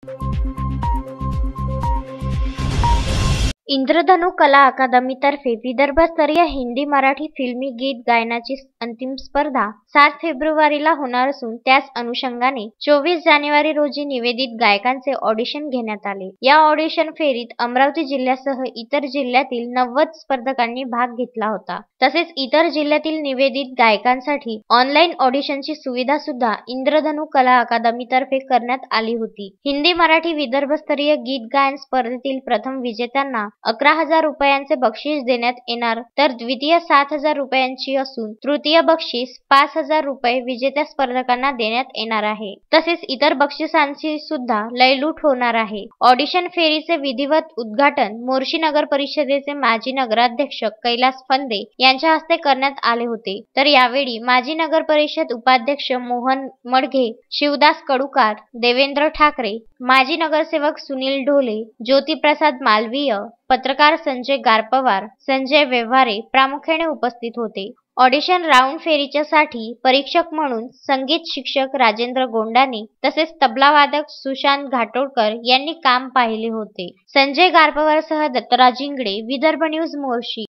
इंद्रधनु कला अकादमीतर्फे विदर्भस्तरीय हिंदी मराठी फिल्मी गीत गायनाची अंतिम स्पर्धा 7 फेब्रुवारीला होणार असून त्याच अनुषंगाने 24 जानेवारी रोजी निवेदित गायकांचे ऑडिशन घेण्यात आले। या ऑडिशन फेरीत अमरावती जिल्ह्यासह इतर जिल्ह्यातील 90 स्पर्धकांनी भाग घेतला होता। तसेच इतर जिल्ह्यातील निवेदित गायकांसाठी ऑनलाईन ऑडिशनची सुविधा सुद्धा इंद्रधनु कला अकादमीतर्फे करण्यात आली होती। हिंदी मराठी विदर्भस्तरीय गीत गायन स्पर्धेतील प्रथम विजेत्यांना 11,000 रुपयांचे बक्षीस देण्यात येणार, तर द्वितीय 7,000 रुपयांची असून तृतीय बक्षीस 5,000 रुपये विजेत्या स्पर्धकांना देण्यात येणार आहे। तसेच इतर बक्षिसांची सुद्धा लयलूट होणार आहे। ऑडिशन फेरीचे विधिवत उद्घाटन मोर्शी नगर परिषदेचे माजी नगराध्यक्ष कैलास फंदे यांच्या हस्ते करण्यात आले होते। तर यावेळी माजी नगर परिषद उपाध्यक्ष मोहन मडघे, शिवदास कडुकार, देवेंद्र ठाकरे, माजी नगरसेवक सुनील ढोले, ज्योतिप्रसाद मालवीय, पत्रकार संजय गारपवार, संजय व्यवहारे प्रामुख्याने उपस्थित होते। ऑडिशन राऊंड फेरीच्या साठी परीक्षक म्हणून संगीत शिक्षक राजेंद्र गोंडाने तसेच तबलावादक सुशांत घाटोळकर यांनी काम पाहिले होते। संजय गारपवारसह दत्तराज इंगळे, विदर्भ न्यूज, मोर्शी।